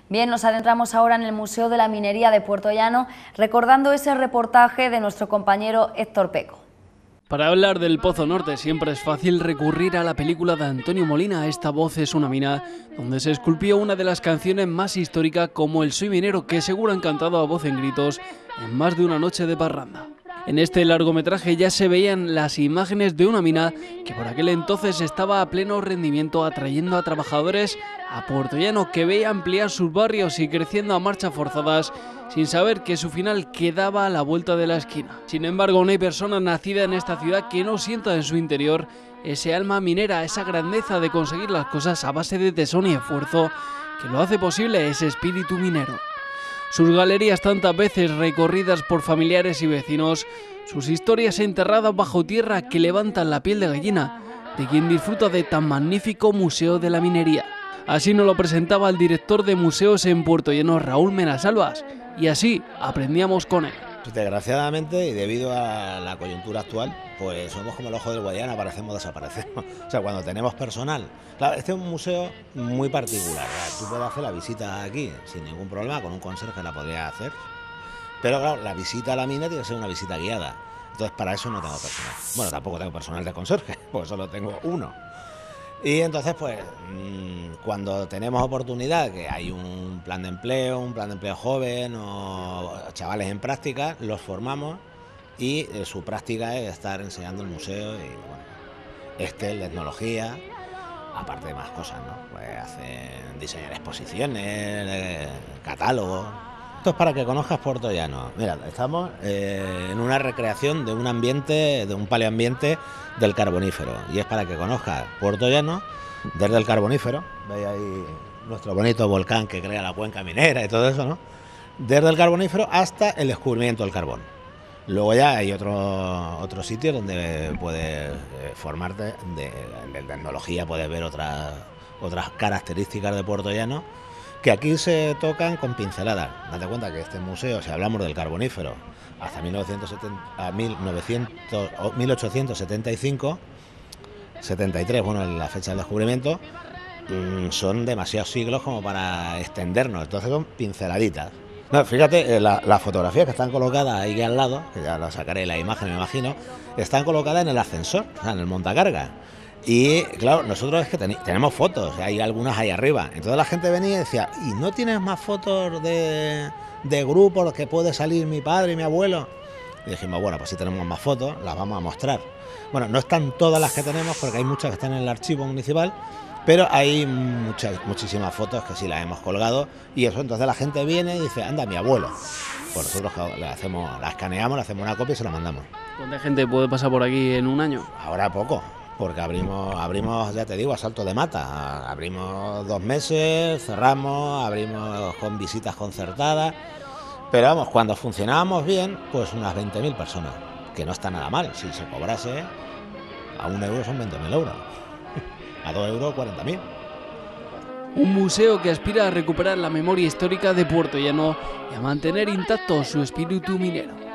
Bien, nos adentramos ahora en el Museo de la Minería de Puertollano, recordando ese reportaje de nuestro compañero Héctor Peco. Para hablar del Pozo Norte siempre es fácil recurrir a la película de Antonio Molina, Esta voz es una mina, donde se esculpió una de las canciones más históricas como el Soy minero, que seguro han cantado a voz en gritos en más de una noche de parranda. En este largometraje ya se veían las imágenes de una mina que por aquel entonces estaba a pleno rendimiento, atrayendo a trabajadores a Puertollano, que veía ampliar sus barrios y creciendo a marchas forzadas, sin saber que su final quedaba a la vuelta de la esquina. Sin embargo, no hay persona nacida en esta ciudad que no sienta en su interior ese alma minera, esa grandeza de conseguir las cosas a base de tesón y esfuerzo que lo hace posible, ese espíritu minero. Sus galerías tantas veces recorridas por familiares y vecinos, sus historias enterradas bajo tierra que levantan la piel de gallina de quien disfruta de tan magnífico museo de la minería. Así nos lo presentaba el director de museos en Puertollano, Raúl Menasalvas, y así aprendíamos con él. Desgraciadamente, y debido a la coyuntura actual, pues somos como el ojo del Guadiana, aparecemos, desaparecemos. O sea, cuando tenemos personal. Claro, este es un museo muy particular. Tú puedes hacer la visita aquí sin ningún problema, con un conserje la podrías hacer. Pero claro, la visita a la mina tiene que ser una visita guiada. Entonces, para eso no tengo personal. Bueno, tampoco tengo personal de conserje, pues solo tengo uno. Y entonces, pues, cuando tenemos oportunidad, que hay un plan de empleo joven o chavales en práctica, los formamos y su práctica es estar enseñando el museo y, bueno, el de etnología, aparte de más cosas, ¿no? Pues hacen diseñar exposiciones, catálogos. Esto es para que conozcas Puertollano. Mira, estamos en una recreación de un ambiente, de un paleoambiente del Carbonífero. Y es para que conozcas Puertollano desde el Carbonífero. Veis ahí nuestro bonito volcán que crea la cuenca minera y todo eso, ¿no? Desde el Carbonífero hasta el descubrimiento del carbón. Luego ya hay otros sitios donde puedes formarte de tecnología, puedes ver otras características de Puertollano, que aquí se tocan con pinceladas. Date cuenta que este museo, si hablamos del Carbonífero, hasta 1875, 73, bueno, la fecha del descubrimiento, son demasiados siglos como para extendernos, entonces son pinceladitas. No, fíjate, las fotografías que están colocadas ahí al lado, que ya las sacaré la imagen, me imagino, están colocadas en el ascensor, o sea, en el montacarga. Y claro, nosotros es que tenemos fotos, hay algunas ahí arriba. Entonces la gente venía y decía, ¿y no tienes más fotos de grupos que puede salir mi padre y mi abuelo? Y dijimos, bueno, pues si tenemos más fotos, las vamos a mostrar. Bueno, no están todas las que tenemos porque hay muchas que están en el archivo municipal, pero hay muchísimas fotos que sí las hemos colgado y eso, entonces la gente viene y dice, anda, mi abuelo. Pues nosotros la escaneamos, le hacemos una copia y se la mandamos. ¿Cuánta gente puede pasar por aquí en un año? Ahora poco, porque abrimos, ya te digo, a salto de mata. Abrimos 2 meses, cerramos, abrimos con visitas concertadas. Pero vamos, cuando funcionábamos bien, pues unas 20.000 personas, que no está nada mal. Si se cobrase, a 1 euro son 20.000 euros. A 2 euros, 40.000. Un museo que aspira a recuperar la memoria histórica de Puertollano y a mantener intacto su espíritu minero.